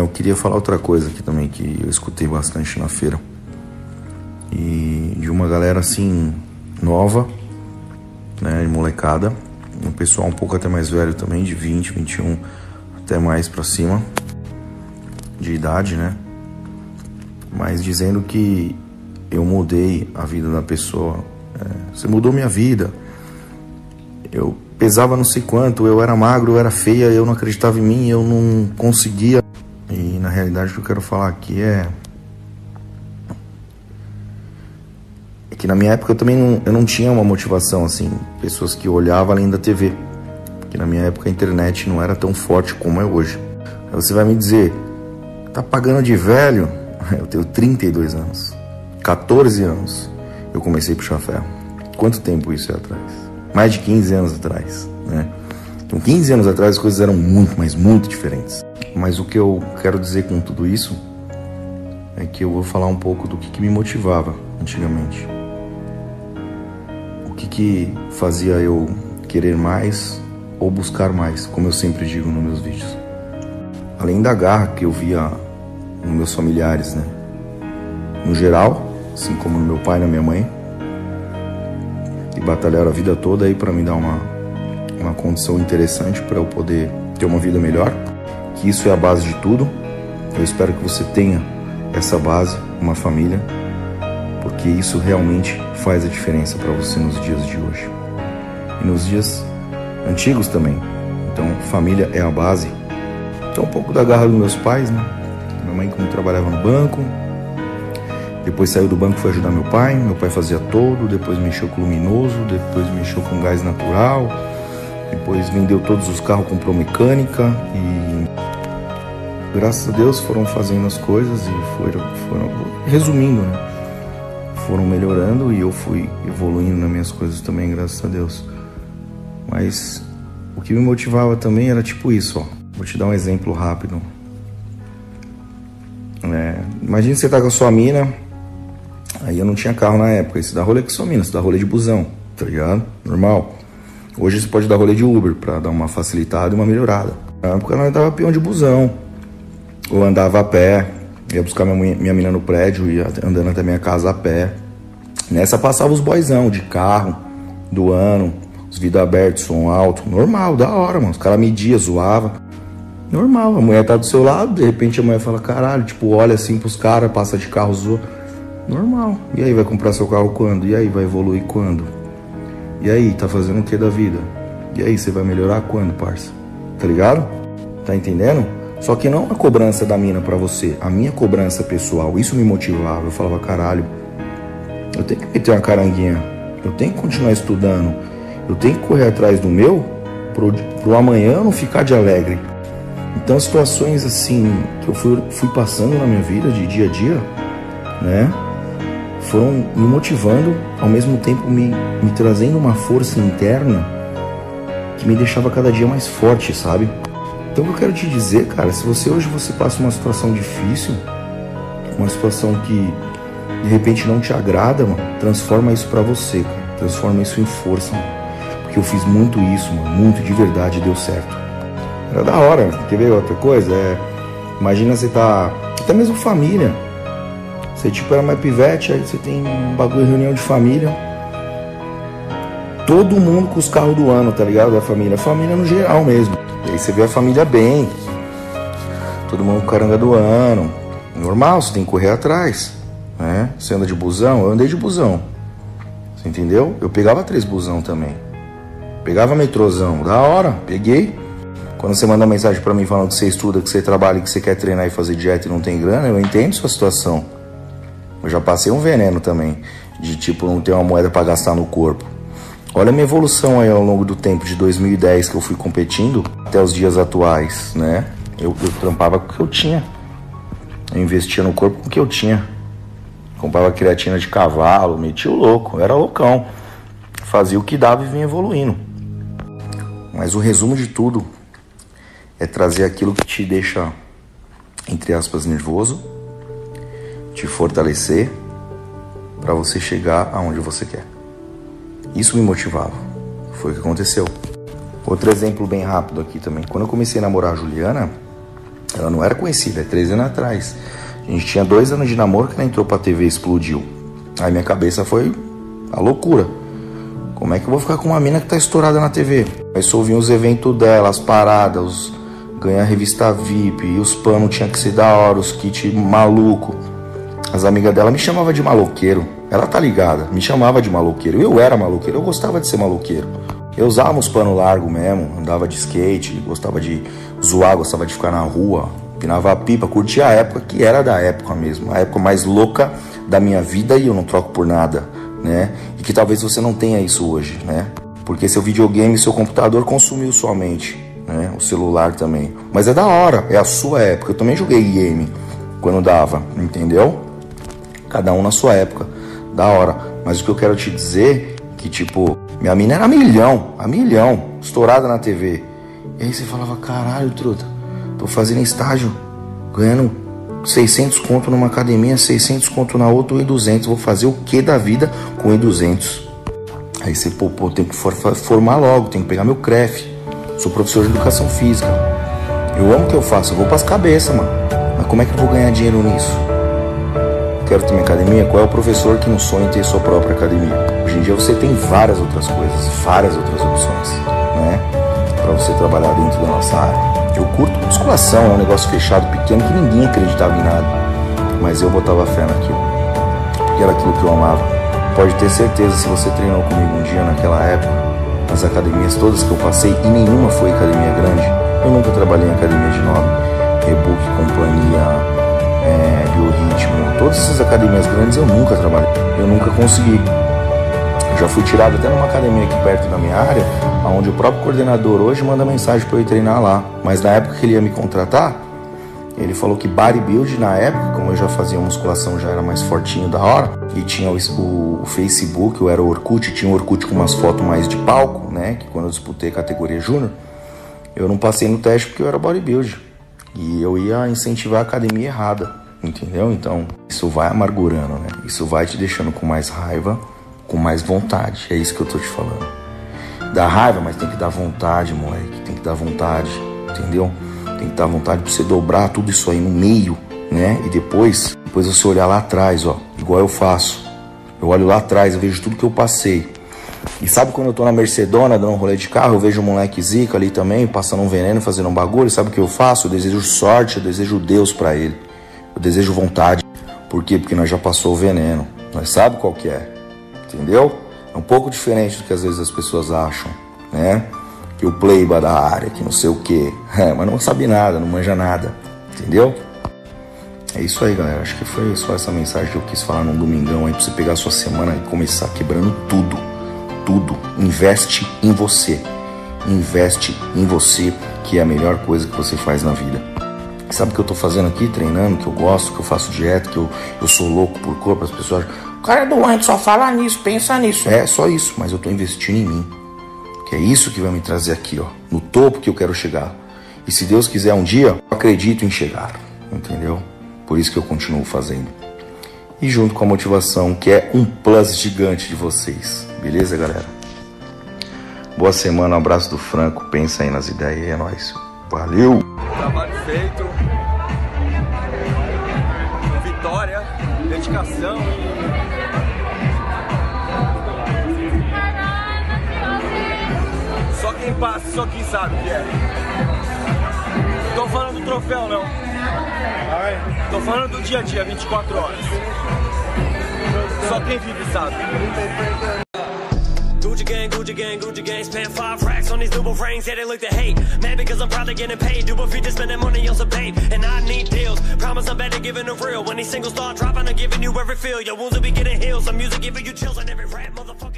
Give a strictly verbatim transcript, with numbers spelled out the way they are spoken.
Eu queria falar outra coisa aqui também, que eu escutei bastante na feira. E de uma galera assim, nova, né, de molecada. Um pessoal um pouco até mais velho também, de vinte, vinte e um, até mais pra cima, de idade, né? Mas dizendo que eu mudei a vida da pessoa. É, você mudou minha vida. Eu pesava não sei quanto, eu era magro, eu era feia, eu não acreditava em mim, eu não conseguia. E na realidade o que eu quero falar aqui é... É que na minha época eu também não, eu não tinha uma motivação assim, pessoas que olhavam além da T V. Porque na minha época a internet não era tão forte como é hoje. Aí você vai me dizer, tá pagando de velho? Eu tenho trinta e dois anos. quatorze anos eu comecei a puxar ferro. Quanto tempo isso é atrás? Mais de quinze anos atrás, né? Então quinze anos atrás as coisas eram muito, mas muito diferentes. Mas o que eu quero dizer com tudo isso é que eu vou falar um pouco do que, que me motivava antigamente. O que, que fazia eu querer mais ou buscar mais, como eu sempre digo nos meus vídeos. Além da garra que eu via nos meus familiares, né? No geral, assim como no meu pai e na minha mãe, que batalharam a vida toda aí para me dar uma, uma condição interessante para eu poder ter uma vida melhor, que isso é a base de tudo. Eu espero que você tenha essa base, uma família, porque isso realmente faz a diferença para você nos dias de hoje e nos dias antigos também. Então, família é a base. Então, um pouco da garra dos meus pais, né? Minha mãe, como trabalhava no banco, depois saiu do banco e foi ajudar meu pai. Meu pai fazia todo, depois mexeu com luminoso, depois mexeu com gás natural, depois vendeu todos os carros, comprou mecânica e graças a Deus foram fazendo as coisas e foram, foram resumindo, né? Foram melhorando e eu fui evoluindo nas minhas coisas também, graças a Deus. Mas o que me motivava também era tipo isso, ó. Vou te dar um exemplo rápido. É, imagina você tá com a sua mina, aí eu não tinha carro na época, aí você dá rolê com a sua mina, você dá rolê de busão, tá ligado? Normal. Hoje você pode dar rolê de Uber pra dar uma facilitada e uma melhorada. Na época nós dava peão de busão, ou andava a pé, ia buscar minha, minha mina no prédio, ia andando até minha casa a pé. Nessa passava os boizão de carro, do ano, os vidros abertos, som alto, normal, da hora, mano. Os caras mediam, zoavam. Normal, a mulher tá do seu lado, de repente a mulher fala, caralho, tipo, olha assim pros caras, passa de carro, zoa. Normal. E aí, vai comprar seu carro quando? E aí, vai evoluir quando? E aí, tá fazendo o que da vida? E aí, você vai melhorar quando, parça? Tá ligado? Tá entendendo? Só que não a cobrança da mina pra você, a minha cobrança pessoal, isso me motivava. Eu falava, caralho, eu tenho que meter uma caranguinha, eu tenho que continuar estudando, eu tenho que correr atrás do meu, pro, pro amanhã eu não ficar de alegre. Então, situações assim que eu fui, fui passando na minha vida de dia a dia, né, foram me motivando, ao mesmo tempo me, me trazendo uma força interna que me deixava cada dia mais forte, sabe? Então, o que eu quero te dizer, cara, se você hoje você passa uma situação difícil, uma situação que de repente não te agrada, mano, transforma isso pra você, cara. Transforma isso em força, mano. Porque eu fiz muito isso, mano, muito de verdade, deu certo. Era da hora, quer ver outra coisa? É, imagina você tá, até mesmo família, você tipo era mais pivete, aí você tem um bagulho, reunião de família, todo mundo com os carros do ano, tá ligado? Da família, família no geral mesmo. E aí você vê a família bem, todo mundo com caranga do ano, normal, você tem que correr atrás, né? Você anda de busão, eu andei de busão, você entendeu? Eu pegava três busão também, pegava metrôzão, da hora, peguei. Quando você manda mensagem pra mim falando que você estuda, que você trabalha, que você quer treinar e fazer dieta e não tem grana, eu entendo sua situação. Eu já passei um veneno também, de tipo não ter uma moeda pra gastar no corpo. Olha a minha evolução aí ao longo do tempo, de dois mil e dez que eu fui competindo até os dias atuais, né? Eu, eu trampava com o que eu tinha. Eu investia no corpo com o que eu tinha. Comprava creatina de cavalo, metia o louco, eu era loucão. Fazia o que dava e vinha evoluindo. Mas o resumo de tudo é trazer aquilo que te deixa, entre aspas, nervoso, te fortalecer para você chegar aonde você quer. Isso me motivava. Foi o que aconteceu. Outro exemplo bem rápido aqui também. Quando eu comecei a namorar a Juliana, Ela não era conhecida, é três anos atrás. A gente tinha dois anos de namoro que ela entrou pra T V e explodiu. Aí minha cabeça foi a loucura. Como é que eu vou ficar com uma mina que tá estourada na T V? Aí só ouvi os eventos dela, as paradas, os... ganhar revista V I P, e os panos tinha que ser da hora, os kits maluco. As amigas dela me chamavam de maloqueiro. Ela tá ligada, me chamava de maloqueiro. Eu era maloqueiro, eu gostava de ser maloqueiro. Eu usava uns panos largos mesmo, andava de skate, gostava de zoar, gostava de ficar na rua, pinava a pipa, curtia a época que era da época mesmo, a época mais louca da minha vida, e eu não troco por nada, né? E que talvez você não tenha isso hoje, né? Porque seu videogame, seu computador consumiu sua mente, né? O celular também. Mas é da hora, é a sua época. Eu também joguei game quando dava, entendeu? Cada um na sua época, da hora. Mas o que eu quero te dizer que, tipo, minha mina era a milhão, a milhão, estourada na T V. E aí você falava, caralho, truta, tô fazendo estágio, ganhando seiscentos conto numa academia, seiscentos conto na outra, e duzentos. Vou fazer o que da vida com e duzentos? Aí você, pô, pô, tem que formar logo, tem que pegar meu C R E F. Sou professor de educação física. Eu amo o que eu faço, eu vou pras cabeças, mano. Mas como é que eu vou ganhar dinheiro nisso? Quero ter minha academia? Qual é o professor que não sonha em ter sua própria academia? Hoje em dia você tem várias outras coisas, várias outras opções, né? Pra você trabalhar dentro da nossa área. Eu curto musculação, é um negócio fechado, pequeno, que ninguém acreditava em nada. Mas eu botava fé naquilo, porque era aquilo que eu amava. Pode ter certeza, se você treinou comigo um dia naquela época, nas academias todas que eu passei, e nenhuma foi academia grande, eu nunca trabalhei em academia de nome, Rebook, Companhia, é, Biorritmo, todas essas academias grandes eu nunca trabalhei, eu nunca consegui. Eu já fui tirado até numa academia aqui perto da minha área, onde o próprio coordenador hoje manda mensagem para eu ir treinar lá, mas na época que ele ia me contratar, ele falou que bodybuilding na época, como eu já fazia musculação, já era mais fortinho da hora, e tinha o, o, o Facebook, eu era o Orkut, tinha o Orkut com umas fotos mais de palco, né, que quando eu disputei categoria júnior, eu não passei no teste porque eu era bodybuilding, e eu ia incentivar a academia errada, entendeu? Então, isso vai amargurando, né, isso vai te deixando com mais raiva, com mais vontade, é isso que eu tô te falando. Dá raiva, mas tem que dar vontade, moleque, tem que dar vontade, entendeu? Tem que dar vontade pra você dobrar tudo isso aí no meio, né? E depois, depois você olhar lá atrás, ó, igual eu faço. Eu olho lá atrás, eu vejo tudo que eu passei. E sabe quando eu tô na Mercedona, dando um rolê de carro, eu vejo um moleque zica ali também, passando um veneno, fazendo um bagulho, sabe o que eu faço? Eu desejo sorte, eu desejo Deus pra ele. Eu desejo vontade. Por quê? Porque nós já passou o veneno. Nós sabe qual que é, entendeu? É um pouco diferente do que às vezes as pessoas acham, né? Que o playboy da área, que não sei o que, é, mas não sabe nada, não manja nada, entendeu? É isso aí, galera, acho que foi só essa mensagem que eu quis falar num domingão aí, pra você pegar a sua semana e começar quebrando tudo, tudo, investe em você, investe em você, que é a melhor coisa que você faz na vida. Sabe o que eu tô fazendo aqui, treinando, que eu gosto, que eu faço dieta, que eu, eu sou louco por corpo, as pessoas, o cara é doente, só fala nisso, pensa nisso, é só isso, mas eu tô investindo em mim. É isso que vai me trazer aqui, ó, no topo que eu quero chegar. E se Deus quiser um dia, eu acredito em chegar, entendeu? Por isso que eu continuo fazendo. E junto com a motivação, que é um plus gigante de vocês. Beleza, galera? Boa semana, um abraço do Franco. Pensa aí nas ideias e é nóis. Valeu! Trabalho feito. Vitória, dedicação. Só quem passa, só quem sabe o que é. Não tô falando do troféu, não. Tô falando do dia a dia, vinte e quatro horas. Só quem vive sabe. Gucci gang, Gucci gang, Gucci gang, spend five racks on these double rings, yeah, they look to hate. Mad because I'm probably getting paid, do a feed to spending money on some babe. And I need deals, promise I'm better giving the real. When these singles start dropping, I'm giving you every feel. Your wounds will be getting healed, some music giving you chills on every rap, motherfucker.